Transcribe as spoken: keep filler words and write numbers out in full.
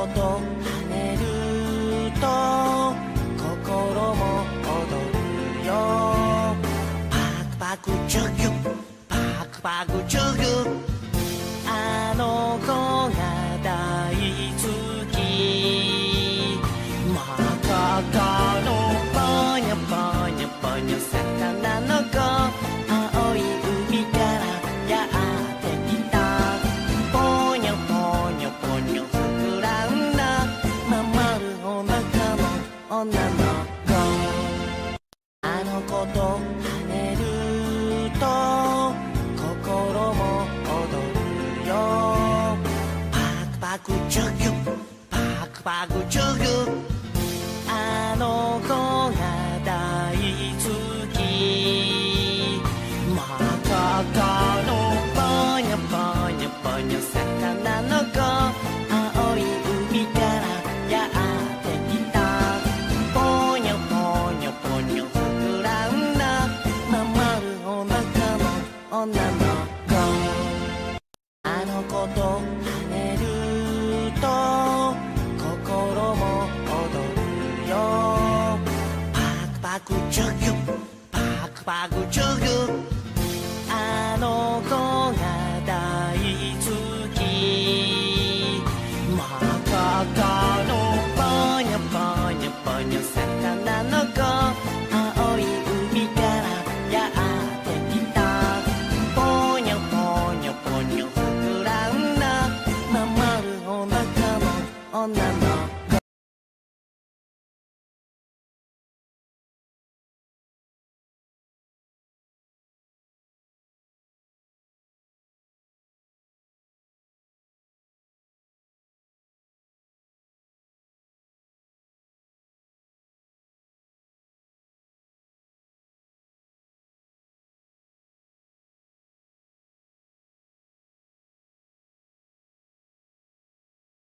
と跳ねると心も踊るよ。パクパクチュギュパクパクチュギュあの子が大好き。真っ赤っかのぽにょぽにょぽにょ魚の子青い海からやってきた。ぽにょぽにょぽにょ膨らんだまんまるお腹の女の子。あの子と跳ねると心も踊るよ。パクパクチュギュパクパクチュギュあの子が大好き。真っ赤っかのぽにょぽにょぽにょ魚の子青い海からやってきた。ぽにょぽにょぽにょ膨らんだまんまるお腹の女の子。あの子と跳ねると心も踊るよ。パクパクチュギュパクパク